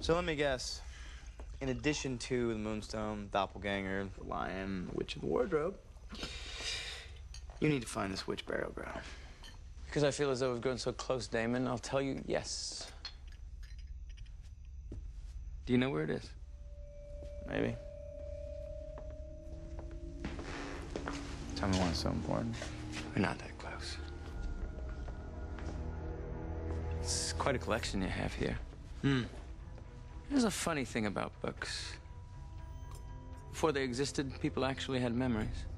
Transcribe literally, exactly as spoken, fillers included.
So let me guess. In addition to the moonstone, doppelgänger, the lion, the witch of the wardrobe, you need to find this witch burial ground. Because I feel as though we've grown so close, Damon, I'll tell you yes. Do you know where it is? Maybe. Tell me why it's so important. We're not that close. It's quite a collection you have here. Hmm. There's a funny thing about books. Before they existed, people actually had memories.